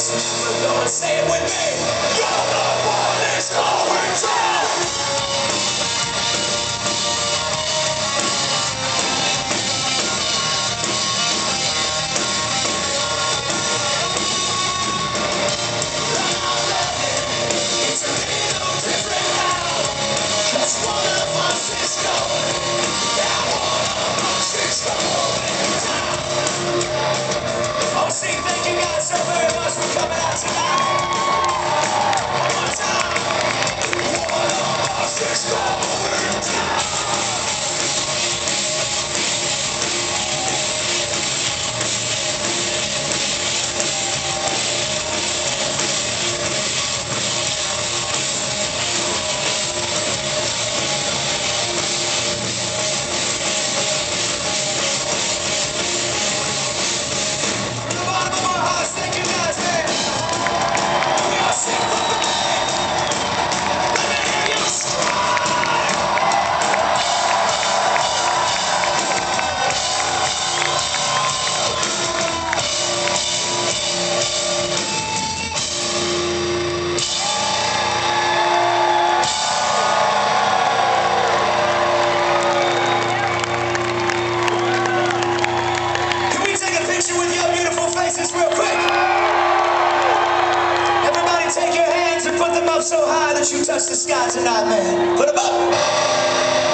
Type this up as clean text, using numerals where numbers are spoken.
We're going to say it with me. You're the one that's going down. It's a little different now. 'Cause one of us is going. Yeah, one of us is going down. Oh, see, thank you guys so very much for coming out tonight. One more time. One of us is going down. From the bottom of our hearts, thank you guys, man. We are sick from the pain. Let me hear you scream. Can we take a picture with your beautiful faces real quick? Everybody take your hands and put them up so high that you touch the sky tonight, man. Put them up.